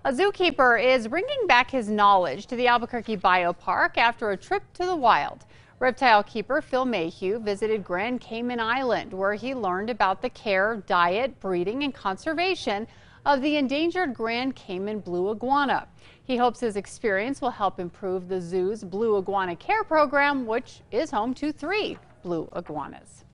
A zookeeper is bringing back his knowledge to the Albuquerque BioPark after a trip to the wild. Reptile keeper Phil Mayhew visited Grand Cayman Island, where he learned about the care, diet, breeding, and conservation of the endangered Grand Cayman blue iguana. He hopes his experience will help improve the zoo's blue iguana care program, which is home to 3 blue iguanas.